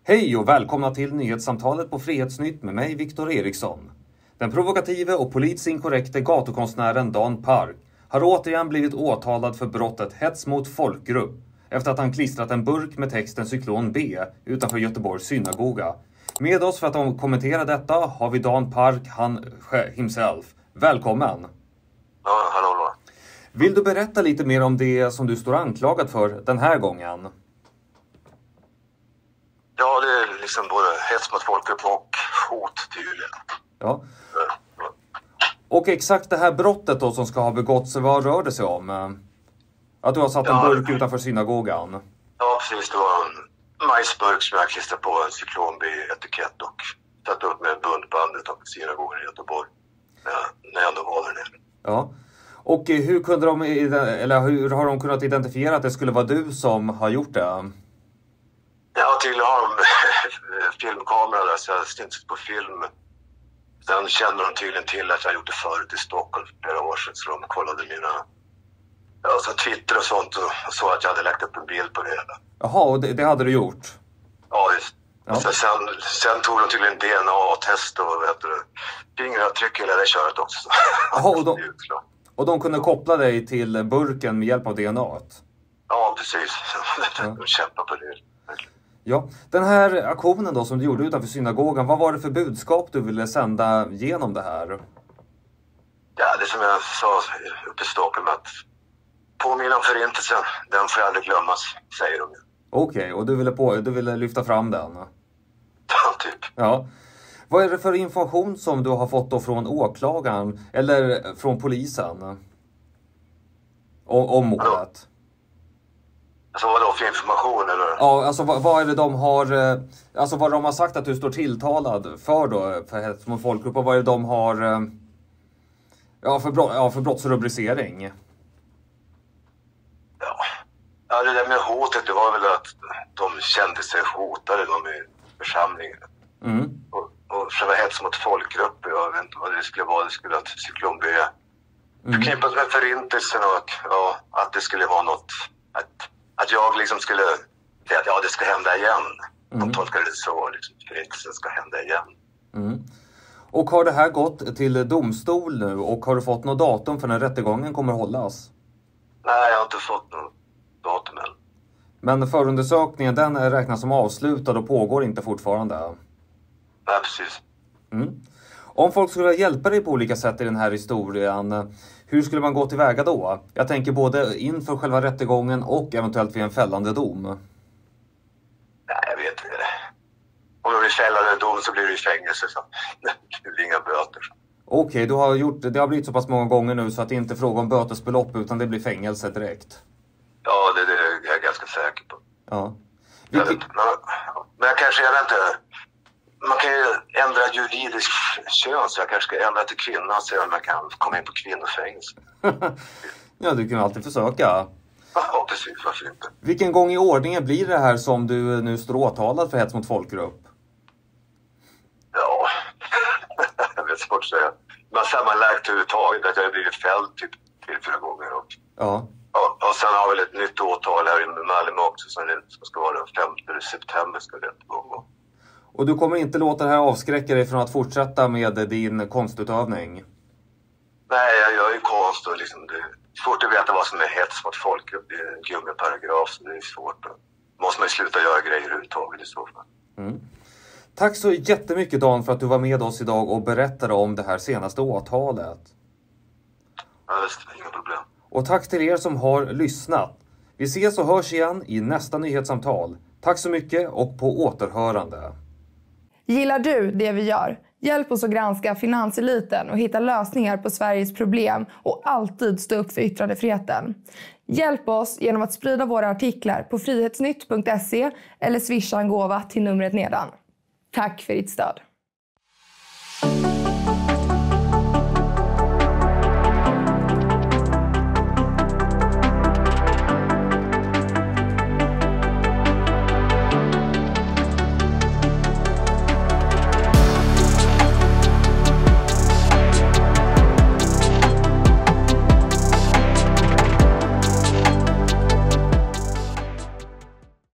Hej och välkomna till nyhetssamtalet på Frihetsnytt med mig, Viktor Eriksson. Den provokative och politiskt inkorrekte gatukonstnären Dan Park har återigen blivit åtalad för brottet hets mot folkgrupp efter att han klistrat en burk med texten Cyklon B utanför Göteborgs synagoga. Med oss för att kommentera detta har vi Dan Park, han himself. Välkommen! Ja, hallå. Vill du berätta lite mer om det som du står anklagad för den här gången? Ja, det är liksom både hets mot folkgrupp och hot tydligen. Ja. Och exakt det här brottet då som ska ha begåtts, vad rör det sig om? Att du har satt en burk utanför synagogan? Ja, precis. Det var en majsburk som jag klistrade på en Cyklon B-etikett och satt upp med buntband utanför synagogan i Göteborg. När jag ändå var där nere. Ja. Och hur har de kunnat identifiera att det skulle vara du som har gjort det? Ja, tydligen har de filmkamera där så jag syntes på film. Sen kände de tydligen till att jag gjort det förut i Stockholm för flera år sedan. Så de kollade mina Twitter och sånt och såg att jag hade lagt upp en bild på det. Jaha, och det hade du gjort? Ja, just. Ja. Sen tog de tydligen DNA-test och fingeravtryck hela det köret också. Jaha, och de kunde koppla dig till burken med hjälp av DNA-t? Ja, precis. De kämpar på det. Ja, den här aktionen då som du gjorde utanför synagogan, vad var det för budskap du ville sända genom det här? Ja, det som jag sa uppe i Stockholm, att påminna om förintelsen, den får aldrig glömmas, säger de. Okej, och du ville lyfta fram den? Ja, typ. Ja. Vad är det för information som du har fått då från åklagaren eller från polisen om målet? Alltså vad då för information eller? Ja, alltså vad är det de har, alltså vad de har sagt att du står tilltalad för då, för hets mot folkgrupp, och vad är det de har, för brottsrubricering? Ja, det där med hotet, det var väl att de kände sig hotade, de i församlingen. Mm. Och själva hets mot folkgrupp, jag vet inte vad det skulle vara, det skulle att Cyklon B förknippas med förintelsen och att det skulle vara något, att jag liksom skulle säga att det ska hända igen. De tolkade det så, liksom, förintelsen ska hända igen. Mm. Och har det här gått till domstol nu och har du fått något datum för när rättegången kommer hållas? Nej, jag har inte fått något datum än. Men förundersökningen, den räknas som avslutad och pågår inte fortfarande? Nej, precis. Mm. Om folk skulle hjälpa dig på olika sätt i den här historien, hur skulle man gå tillväga då? Jag tänker både inför själva rättegången och eventuellt vid en fällande dom. Nej, jag vet inte. Om det blir fällande dom så blir det fängelse. Så det blir inga böter. Okej, det har blivit så pass många gånger nu så att det inte är fråga om bötesbelopp utan det blir fängelse direkt. Ja, det är jag ganska säker på. Ja. Men jag vet inte. Man kan ju ändra juridisk kön så jag kanske ska ändra till kvinna så att man kan komma in på kvinnofängelse. Ja, du kan alltid försöka. Ja, precis. Varför inte? Vilken gång i ordningen blir det här som du nu står åtalad för hets mot folkgrupp? Ja, jag vet svårt att säga. Men sammanlagt överhuvudtaget att jag har blivit fälld typ 3-4 gånger. Ja. Och sen har vi ett nytt åtal här i Malmö också som ska vara den 5 september ska det gå. Och du kommer inte låta det här avskräcka dig från att fortsätta med din konstutövning? Nej, jag gör ju konst och liksom det är svårt att veta vad som är hets mot folkgrupp. Det är en gummiparagraf så det är svårt. Måste man ju sluta göra grejer överhuvudtaget i så fall. Mm. Tack så jättemycket Dan för att du var med oss idag och berättade om det här senaste åtalet. Ja, det är inga problem. Och tack till er som har lyssnat. Vi ses och hörs igen i nästa nyhetssamtal. Tack så mycket och på återhörande. Gillar du det vi gör? Hjälp oss att granska finanseliten och hitta lösningar på Sveriges problem och alltid stå upp för yttrandefriheten. Hjälp oss genom att sprida våra artiklar på frihetsnytt.se eller swisha en gåva till numret nedan. Tack för ditt stöd.